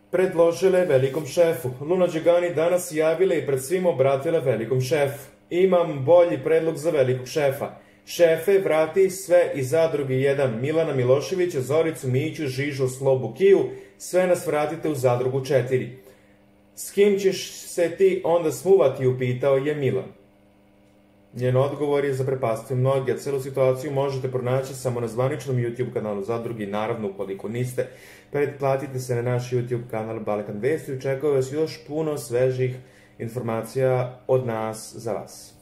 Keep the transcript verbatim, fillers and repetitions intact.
predložile velikom šefu. Luna Đegani danas javile i pred svim obratile velikom šefu. Imam bolji predlog za velikog šefa. Šefe, vrati sve iz Zadruge jedan, Milana Miloševića, Zoricu Miću, Žižu, Slobu, Kiju, sve nas vratite u Zadrugu četiri. S kim ćeš se ti onda smuvati, upitao je Milan. Njen odgovor je zaprepastio mnoge, a celu situaciju možete pronaći samo na zvaničnom YouTube kanalu Zadruge, naravno ukoliko niste, pretplatite se na naš YouTube kanal Balkan Vesti i očekuje vas još puno svežih informacija od nas za vas.